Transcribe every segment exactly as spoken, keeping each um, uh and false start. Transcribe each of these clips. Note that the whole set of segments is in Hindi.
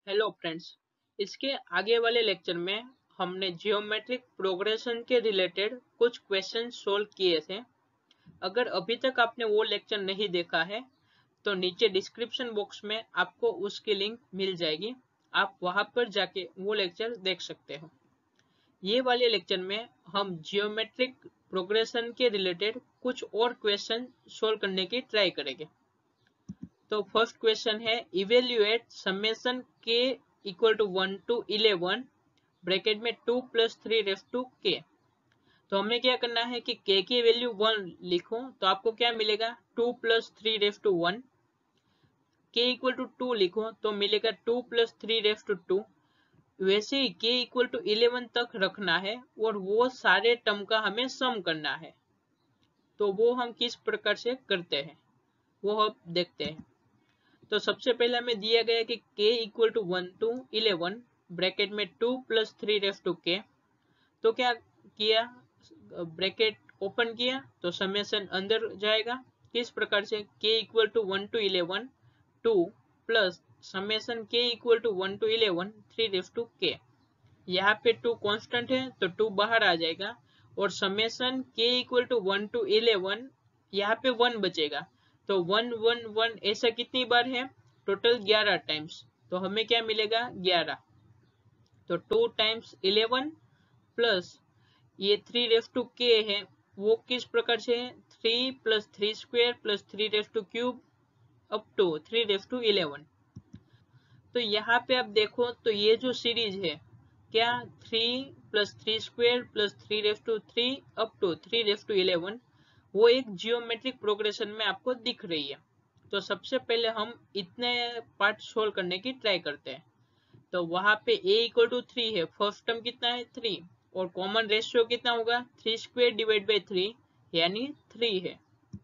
हेलो फ्रेंड्स, इसके आगे वाले लेक्चर में हमने जियोमेट्रिक प्रोग्रेशन के रिलेटेड कुछ क्वेश्चन सोल्व किए थे। अगर अभी तक आपने वो लेक्चर नहीं देखा है तो नीचे डिस्क्रिप्शन बॉक्स में आपको उसकी लिंक मिल जाएगी, आप वहां पर जाके वो लेक्चर देख सकते हो। ये वाले लेक्चर में हम जियोमेट्रिक प्रोग्रेशन के रिलेटेड कुछ और क्वेश्चन सोल्व करने की ट्राई करेंगे। तो फर्स्ट क्वेश्चन है इवेल्युएट समेशन के equal to one to eleven bracket में two plus three ref to k. तो हमें क्या करना है कि के की वैल्यू वन लिखो तो आपको क्या मिलेगा two plus three ref to one. K equal to two लिखो तो मिलेगा two plus three ref to two. वैसे ही के इक्वल टू इलेवन तक रखना है और वो सारे टर्म का हमें सम करना है। तो वो हम किस प्रकार से करते हैं वो हम देखते हैं। तो सबसे पहले हमें दिया गया कि k equal to one to eleven bracket में two plus three ref to k. तो क्या किया, ब्रैकेट ओपन किया तो समेशन अंदर जाएगा। किस प्रकार से k equal to one to eleven two plus summation k equal to one to eleven three ref to k. यहाँ पे टू कांस्टेंट है तो टू बाहर आ जाएगा और summation k equal to one to eleven यहाँ पे वन बचेगा। तो वन वन वन ऐसा कितनी बार है, टोटल ग्यारह टाइम्स। तो हमें क्या मिलेगा ग्यारह। तो टू टाइम्स इलेवन प्लस ये थ्री रेफ टू के है वो किस प्रकार से है, three plus three square plus three ref two cube up to three ref to eleven. तो यहाँ पे आप देखो तो ये जो सीरीज है क्या three plus three square plus three ref two three up to three ref to eleven वो एक जियोमेट्रिक प्रोग्रेशन में आपको दिख रही है। तो सबसे पहले हम इतने पार्ट सोल्व करने की ट्राई करते हैं। तो वहां पे a इक्वल टू थ्री है, फर्स्ट टर्म कितना है थ्री और कॉमन रेशियो कितना होगा three square divide by three यानी थ्री है।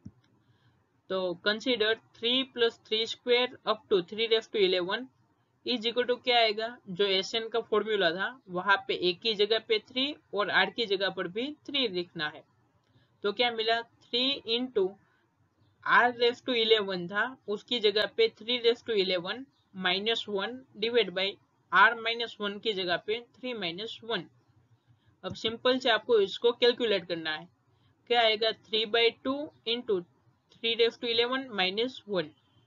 तो consider three plus three square up to three ref to eleven is equal to क्या आएगा, जो एस एन का फॉर्मूला था वहां पे a की जगह पे थ्री और r की जगह पर भी थ्री लिखना है। तो क्या मिला थ्री इंटू आर रेफ टू इलेवन था उसकी जगह पे three ref to eleven minus one divide by r minus one की जगह पे थ्री माइनस वन। अब सिंपल से आपको इसको कैलकुलेट करना है, क्या आएगा three by two into three ref to eleven minus one.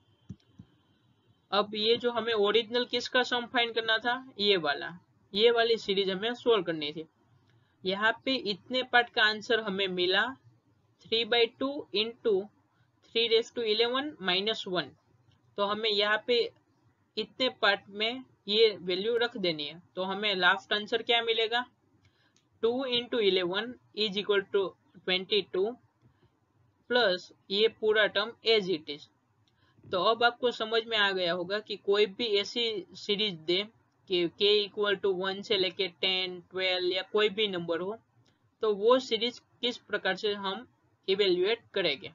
अब ये जो हमें ओरिजिनल किसका सम फाइंड करना था, ये वाला ये वाली सीरीज हमें सोल्व करनी थी। यहाँ पे इतने पार्ट का आंसर हमें मिला three by two into three ref to eleven minus one. तो हमें यहाँ पे इतने पार्ट में ये वैल्यू रख देनी है। तो हमें लास्ट आंसर क्या मिलेगा, two into eleven is equal to twenty two plus ये पूरा टर्म एज इट इज। तो अब आपको समझ में आ गया होगा कि कोई भी ऐसी सीरीज दे कि k इक्वल टू वन से लेके टेन ट्वेल्व या कोई भी नंबर हो तो वो सीरीज किस प्रकार से हम इवेल्युएट करेंगे।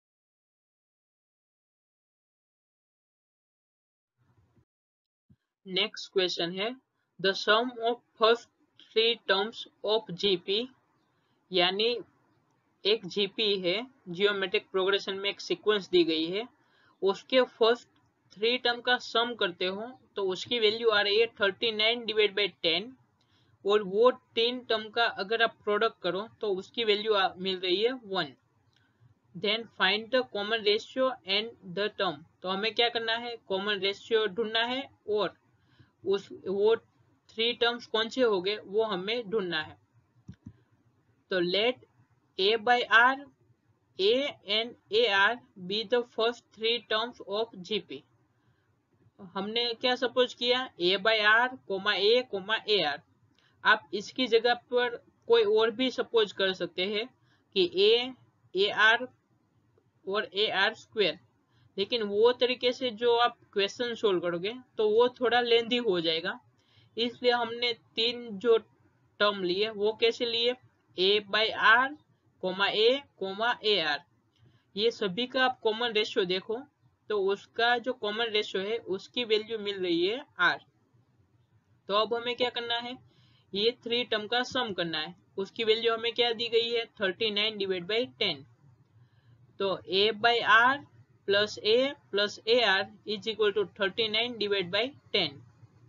नेक्स्ट क्वेश्चन है the sum of first three terms of GP, यानी एक जीपी है जियोमेट्रिक प्रोग्रेशन में एक सीक्वेंस दी गई है, उसके फर्स्ट थ्री टर्म का सम करते हो तो उसकी वैल्यू आ रही है thirty nine divide by ten और वो तीन टर्म का अगर आप प्रोडक्ट करो तो उसकी वैल्यू मिल रही है one. Then find the common ratio and the term. तो हमें क्या करना है, कॉमन रेशियो ढूंढना है और उस वो थ्री टर्म्स कौन से हो गए वो हमें ढूंढना है। तो let a by r, a and ar be the first three terms of G P। हमने क्या सपोज किया a by r, a, ar। आप इसकी जगह पर कोई और भी सपोज कर सकते हैं कि a, ar और ar स्क्वायर, लेकिन वो तरीके से जो आप क्वेश्चन सोल्व करोगे तो वो थोड़ा लेंदी हो जाएगा। इसलिए हमने तीन जो टर्म लिए वो कैसे लिए, a by r, a, ar। ये सभी का आप कॉमन रेशियो देखो तो उसका जो कॉमन रेशियो है उसकी वैल्यू मिल रही है r। तो अब हमें क्या करना है, ये थ्री टर्म का सम करना है। उसकी वैल्यू हमें क्या दी गई है thirty nine divide by ten. तो a by r plus a plus ar is equal to thirty nine divide by ten.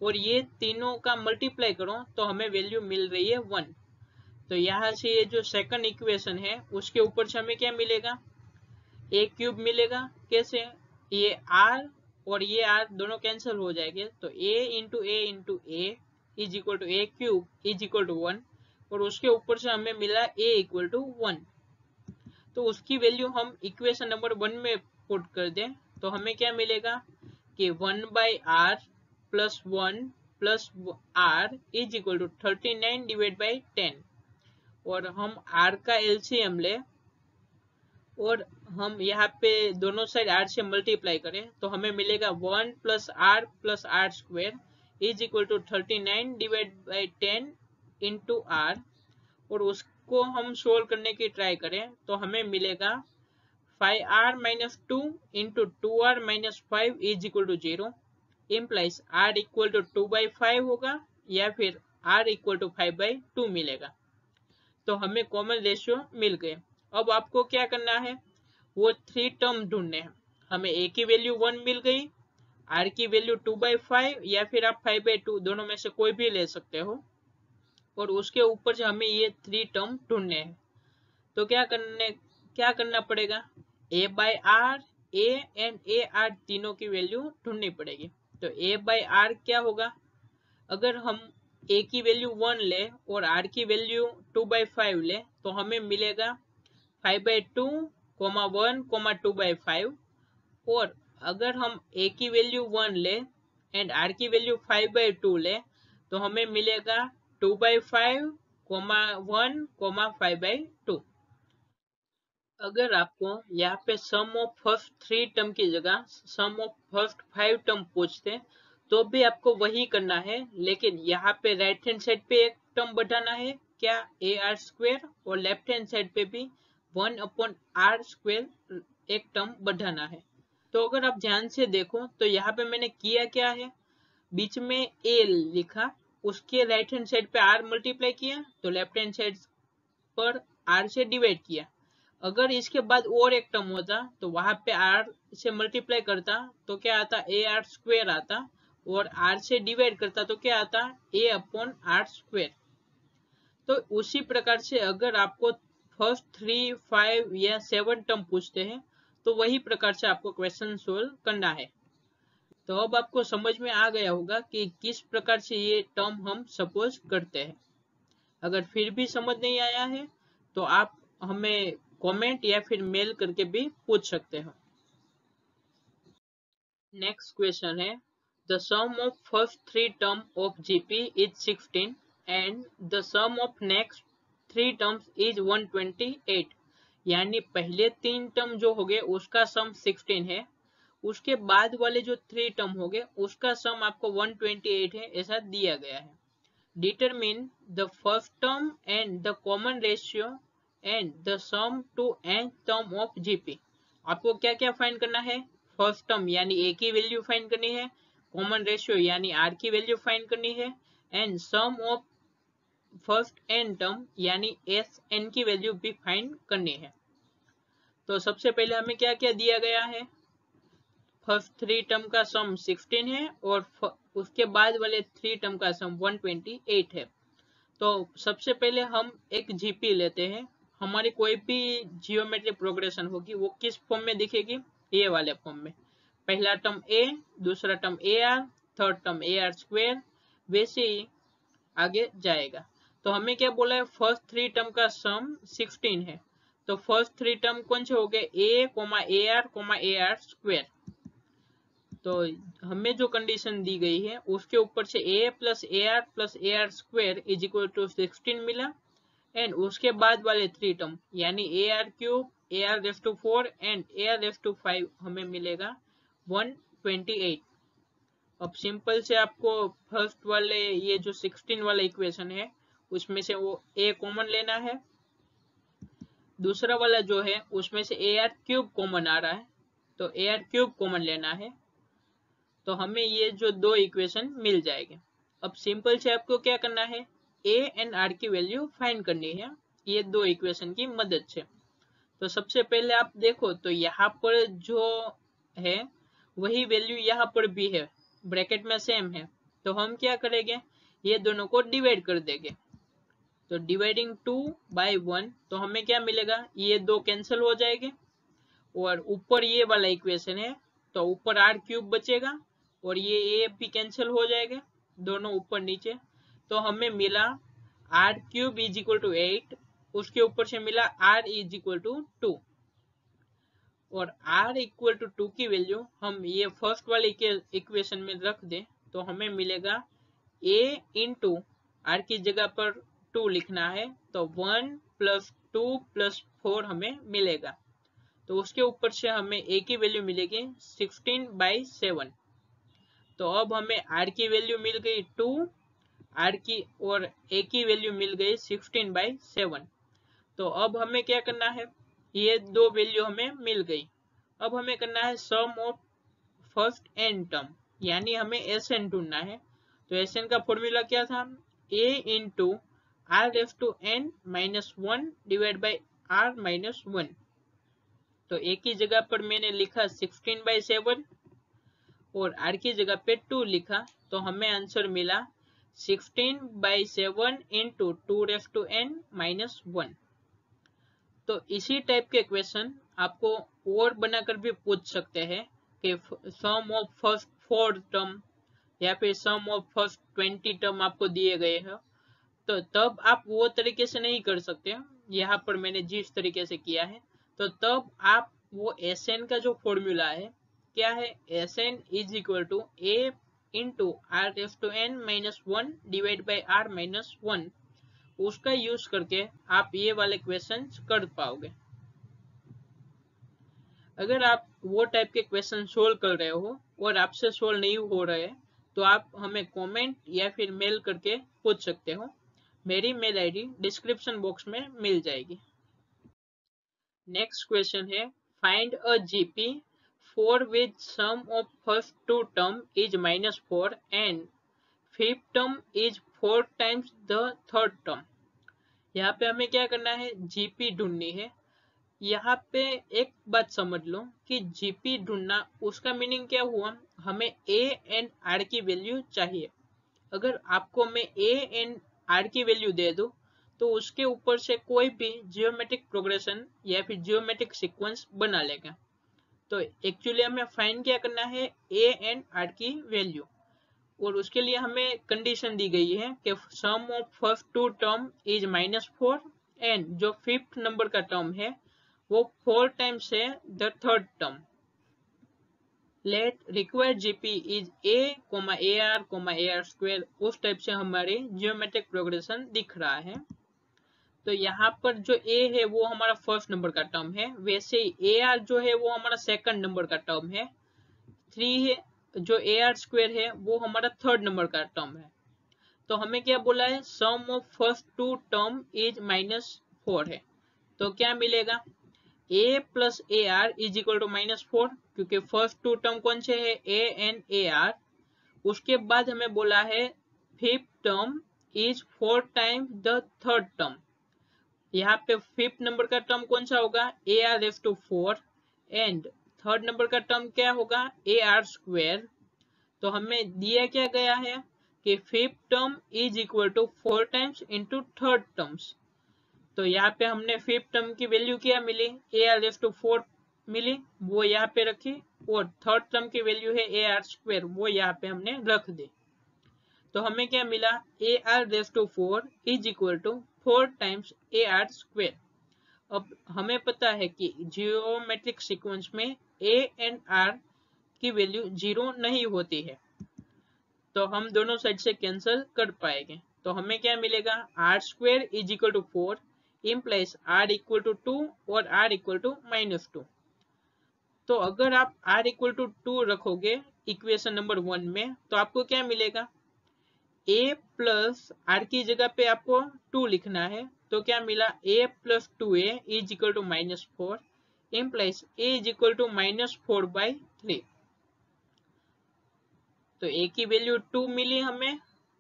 और ये तीनों का मल्टीप्लाई करो तो हमें वैल्यू मिल रही है वन। तो यहाँ से ये जो सेकंड इक्वेशन है उसके ऊपर से हमें क्या मिलेगा, ए क्यूब मिलेगा। कैसे, ये आर और ये आर दोनों कैंसिल हो जाएंगे, तो a into a into a is equal to a cube is equal to one, और उसके ऊपर से हमें मिला ए इक्वल टू वन। तो उसकी वैल्यू हम इक्वेशन नंबर वन में पुट कर दें तो हमें क्या मिलेगा कि one by r plus one plus r is equal to thirty nine divide by ten, और हम आर का एलसीएम ले और हम यहाँ पे दोनों साइड आर से मल्टीप्लाई करें तो हमें मिलेगा one plus r plus r square is equal to thirty nine divide by ten into r, और उसको हम सोल्व करने की ट्राई करें तो हमें मिलेगा five r minus two into two r minus five is equal to zero, implies r equal to two by five होगा या फिर r equal to five by two मिलेगा। तो हमें कॉमन रेशियो मिल गए। अब आपको क्या करना है, वो थ्री टर्म ढूंढने हैं। हमें ए की वैल्यू वन मिल गई, आर की वैल्यू टू बाई फाइव या फिर आप फाइव बाई टू, दोनों में से कोई भी ले सकते हो, और उसके ऊपर से हमें ये थ्री टर्म ढूंढने हैं। तो क्या करने क्या करना पड़ेगा, a by r, a and a r तीनों की वैल्यू ढूंढनी पड़ेगी। तो ए बाई आर क्या होगा, अगर हम ए की वैल्यू वन ले और आर की वैल्यू टू बाई फाइव ले तो हमें मिलेगा five by two comma one comma two by five, और अगर हम ए की वैल्यू वन ले एंड आर की वैल्यू फाइव बाई टू ले तो हमें मिलेगा two by five comma one comma five by two. अगर आपको यहाँ पे sum of first three term की जगह sum of first five term पूछते तो भी आपको वही करना है, लेकिन यहाँ पे राइट हैंड साइड पे एक टर्म बढ़ाना है क्या, ए आर स्क्वेयर, और लेफ्ट हैंड साइड पे भी वन अपॉन आर स्क्वेयर एक टर्म बढ़ाना है। तो अगर आप ध्यान से देखो तो यहाँ पे मैंने किया क्या है, बीच में ए लिखा, उसके राइट हैंड साइड पे आर मल्टीप्लाई किया, तो लेफ्ट हैंड साइड पर आर से डिवाइड किया। अगर इसके बाद और एक टर्म होता तो वहां पे आर से मल्टीप्लाई करता तो क्या आता, ए आर स्क्वेयर आता, और आर से डिवाइड करता तो क्या आता, ए अपॉन आर स्क्वेयर। तो उसी प्रकार से अगर आपको फर्स्ट थ्री फाइव या सेवन टर्म पूछते हैं तो वही प्रकार से आपको क्वेश्चन सोल्व करना है। तो अब आपको समझ में आ गया होगा कि किस प्रकार से ये टर्म हम सपोज करते हैं। अगर फिर भी समझ नहीं आया है तो आप हमें कमेंट या फिर मेल करके भी पूछ सकते हो। नेक्स्ट क्वेश्चन है, the sum of first three term of GP is sixteen and the sum of next three terms is one twenty eight. यानी पहले तीन टर्म जो हो गए उसका सम सिक्सटीन है, उसके बाद वाले जो थ्री टर्म हो गए उसका सम आपको वन ट्वेंटी एट है, ऐसा दिया गया है। Determine the first term and the common ratio and the sum to nth term of GP. आपको क्या क्या फाइंड करना है, फर्स्ट टर्म यानी ए की वैल्यू फाइंड करनी है, कॉमन रेशियो यानी आर की वैल्यू फाइंड करनी है, and sum of first n term यानी एस एन की वैल्यू भी फाइंड करनी है। तो सबसे पहले हमें क्या क्या दिया गया है, फर्स्ट थ्री टर्म का सम सिक्सटीन है और उसके बाद वाले थ्री टर्म का सम वन ट्वेंटी एट है। तो सबसे पहले हम एक जीपी लेते हैं। हमारी कोई भी जियोमेट्रिक प्रोग्रेशन होगी वो किस फॉर्म में दिखेगी, ए वाले फॉर्म में। पहला टर्म ए, दूसरा term a r, third term a r square, वैसे ही आगे जाएगा। तो हमें क्या बोला है, फर्स्ट थ्री टर्म का सम सिक्सटीन है। तो फर्स्ट थ्री टर्म कौन से हो गए, a comma a r comma a r square. तो हमें जो कंडीशन दी गई है उसके ऊपर से a plus a r plus a r square is equal to sixteen मिला, एंड उसके बाद वाले थ्री टर्म यानी a r cube, a r raise to four and a r raise to five हमें मिलेगा वन ट्वेंटी एट। अब सिंपल से आपको फर्स्ट वाले ये जो सिक्सटीन वाला इक्वेशन है उसमें से वो a कॉमन लेना है, दूसरा वाला जो है उसमें से ए आर क्यूब कॉमन आ रहा है तो ए आर क्यूब कॉमन लेना है। तो हमें ये जो दो इक्वेशन मिल जाएंगे। अब सिंपल से आपको क्या करना है, ए एंड आर की वैल्यू फाइंड करनी है ये दो इक्वेशन की मदद से। तो सबसे पहले आप देखो तो यहाँ पर जो है वही वैल्यू यहाँ पर भी है, ब्रैकेट में सेम है। तो हम क्या करेंगे, ये दोनों को डिवाइड कर देंगे। तो डिवाइडिंग टू बाई वन, तो हमें क्या मिलेगा, ये दो कैंसिल हो जाएंगे और ऊपर ये वाला इक्वेशन है तो ऊपर आर क्यूब बचेगा और ये ए भी कैंसिल हो जाएगा, दोनों ऊपर नीचे। तो हमें मिला r cube is equal to eight, उसके ऊपर से मिला r is equal to two, और r इक्वल टू टू की वैल्यू हम ये फर्स्ट वाले इक्वेशन में रख दें तो हमें मिलेगा a इंटू आर की जगह पर टू लिखना है तो one plus two plus four हमें मिलेगा। तो उसके ऊपर से हमें a की वैल्यू मिलेगी सिक्सटीन बाई सेवन। तो अब हमें r की वैल्यू मिल गई टू, r की और a की वैल्यू मिल गई सिक्सटीन बाई सेवन। तो अब हमें क्या करना है, ये दो वैल्यू हमें मिल गई। अब हमें करना है sum of first n term, यानी हमें एस एन ढूंढना है। तो एस एन का फॉर्मूला क्या था, a into r raise to n minus one divide by r minus one. तो a की जगह पर मैंने लिखा सिक्सटीन बाई सेवन और r की जगह पे टू लिखा, तो हमें आंसर मिला sixteen by seven into two raise to n minus one. तो इसी टाइप के क्वेश्चन आपको और बनाकर भी पूछ सकते हैं कि sum of first four term या फिर sum of first twenty term आपको दिए गए हैं, तो तब आप वो तरीके से नहीं कर सकते। यहाँ पर मैंने जिस तरीके से किया है, तो तब आप वो एस एन का जो फॉर्मूला है क्या है, S n is equal to a into r raise to n minus one divide by r minus one, उसका यूज करके आप ये वाले क्वेश्चन कर पाओगे। अगर आप वो टाइप के क्वेश्चन सोल्व कर रहे हो और आपसे सोल्व नहीं हो रहे तो आप हमें कमेंट या फिर मेल करके पूछ सकते हो। मेरी मेल आईडी डिस्क्रिप्शन बॉक्स में मिल जाएगी। नेक्स्ट क्वेश्चन है, find a GP for with sum of first two term is minus four and fifth term is four times the third term. यहाँ पे हमें क्या करना है, जीपी ढूंढनी है। यहाँ पे एक बात समझ लो कि जीपी ढूंढना, उसका मीनिंग क्या हुआ, हमें ए एंड आर की वैल्यू चाहिए। अगर आपको मैं ए एंड आर की वैल्यू दे दूं तो उसके ऊपर से कोई भी जियोमेट्रिक प्रोग्रेशन या फिर जियोमेट्रिक सीक्वेंस बना लेगा। तो एक्चुअली हमें फाइंड क्या करना है, ए एंड आर की वैल्यू, और उसके लिए हमें कंडीशन दी गई है कि sum of first two term is minus four and जो फिफ्थ नंबर का टर्म है वो फोर टाइम्स है the third term. Let required GP is a comma a r comma a r square, उस टाइप से हमारी जियोमेट्रिक प्रोग्रेशन दिख रहा है। तो यहाँ पर जो ए है वो हमारा फर्स्ट नंबर का टर्म है, वैसे ही ए आर जो है वो हमारा सेकंड नंबर का टर्म है। थ्री है जो ए आर स्क्वायर है वो हमारा थर्ड नंबर का टर्म है। तो हमें क्या बोला है, sum of first two term is minus four है। तो क्या मिलेगा, a plus a r is equal to minus four, क्योंकि फर्स्ट टू टर्म कौन से है, a एंड ए आर। उसके बाद हमें बोला है fifth term is four times the third term. यहाँ पे फिफ्थ नंबर का टर्म कौन सा होगा, a r raise to four, and third number का टर्म क्या होगा, ए आर स्क्वायर। तो हमें दिया क्या गया है कि fifth term is equal to four times into third terms. तो यहाँ पे हमने फिफ्थ टर्म की वैल्यू क्या मिली, a r raise to four मिली, वो यहाँ पे रखी, और थर्ड टर्म की वैल्यू है ए आर स्क्वायर, वो यहाँ पे हमने रख दी। तो हमें क्या मिला, a r raise to four is equal to four times a r square. अब हमें पता है कि जियोमेट्रिक सीक्वेंस में ए एंड आर की वैल्यू जीरो नहीं होती है, तो हम दोनों साइड से कैंसिल कर पाएंगे। तो हमें क्या मिलेगा, r square is equal to four implies r equal to two और r equal to minus two. तो अगर आप आर इक्वल टू टू रखोगे इक्वेशन नंबर वन में तो आपको क्या मिलेगा, a प्लस आर की जगह पे आपको टू लिखना है। तो क्या मिला, a plus two a is equal to minus four implies a is equal to minus four by three. तो a की वैल्यू टू मिली हमें,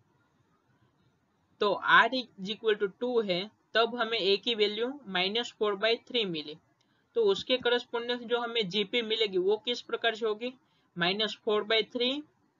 तो r is equal to two है, तब हमें a की value minus four by three मिली। तो उसके करस्पॉन्डेंस जो हमें जीपी मिलेगी वो किस प्रकार से होगी, माइनस फोर बाई थ्री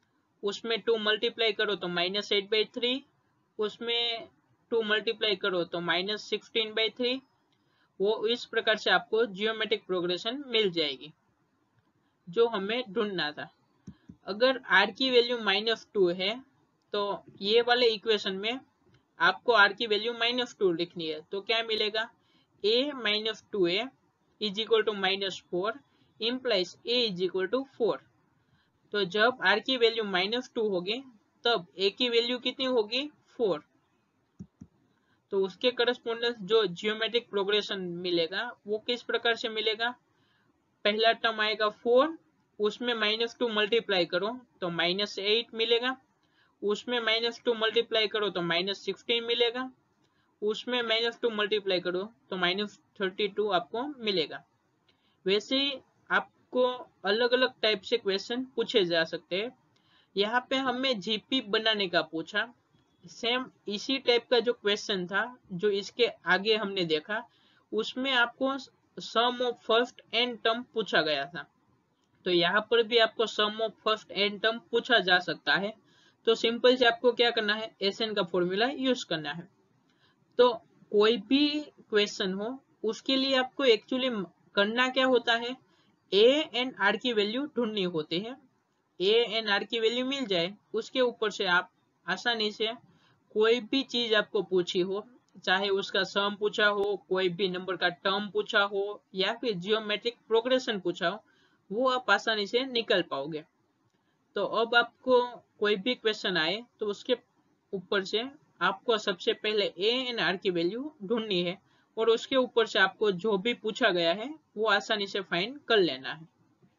उसमें टू मल्टीप्लाई करो तो माइनस एट बाई थ्री, उसमें टू मल्टीप्लाई करो तो माइनस सिक्सटीन बाई थ्री। वो इस प्रकार से आपको जियोमेट्रिक प्रोग्रेशन मिल जाएगी जो हमें ढूंढना था। अगर आर की वैल्यू माइनस टू है तो ये वाले इक्वेशन में आपको आर की वैल्यू माइनस टू लिखनी है, तो क्या मिलेगा, a minus two a is equal to minus four implies a is equal to four. तो जब आर की वैल्यू माइनस टू होगी तब ए की वैल्यू कितनी होगी, फोर। तो उसके करस्पोंडेंस जो जियोमेट्रिक प्रोग्रेशन मिलेगा वो किस प्रकार से मिलेगा, पहला टर्म आएगा फोर, उसमें माइनस टू मल्टीप्लाई करो तो माइनस एट मिलेगा, उसमें माइनस टू मल्टीप्लाई करो तो माइनस सिक्सटीन मिलेगा, उसमें माइनस टू मल्टीप्लाई करो तो माइनस थर्टी टू आपको मिलेगा। वैसे ही आपको अलग अलग टाइप से क्वेश्चन पूछे जा सकते हैं। यहाँ पे हमें जीपी बनाने का पूछा, सेम इसी टाइप का जो क्वेश्चन था जो इसके आगे हमने देखा, उसमें आपको sum of first n term पूछा गया था। तो यहाँ पर भी आपको sum of first n term पूछा जा सकता है। तो सिंपल से आपको क्या करना है, एसएन का फॉर्मूला यूज करना है। तो कोई भी क्वेश्चन हो उसके लिए आपको एक्चुअली करना क्या होता है, ए एंड आर की वैल्यू ढूंढनी होती है। ए एंड आर की वैल्यू मिल जाए उसके ऊपर से आप आसानी से कोई भी चीज आपको पूछी हो, चाहे उसका सम पूछा हो, कोई भी नंबर का टर्म पूछा हो या फिर जियोमेट्रिक प्रोग्रेशन पूछा हो, वो आप आसानी से निकल पाओगे। तो अब आपको कोई भी क्वेश्चन आए तो उसके ऊपर से आपको सबसे पहले ए एंड आर की वैल्यू ढूंढनी है और उसके ऊपर से आपको जो भी पूछा गया है वो आसानी से फाइंड कर लेना है।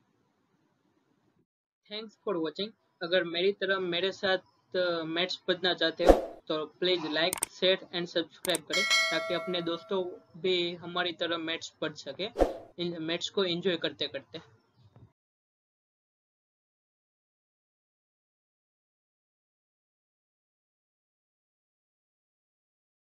Thanks for watching. अगर मेरी तरह मेरे साथ मैथ्स पढ़ना चाहते हो तो please like share and subscribe करें ताकि अपने दोस्तों भी हमारी तरह मैथ्स पढ़ सके, मैथ्स को एंजॉय करते करते।